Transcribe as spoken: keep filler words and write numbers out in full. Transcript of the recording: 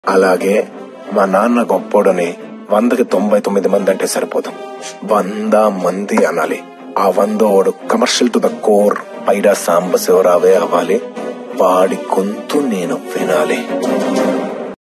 అలాగే మా నాన్న గొప్పోడని వందకి తొంభై తొమ్మిది మంది అంటే సరిపోదు, వంద మంది అనాలి. ఆ వందోడు కమర్షియల్ టు ద కోర్ పైడా సాంబశివరావే అవ్వాలి. వాడి గొంతు నేను వినాలి.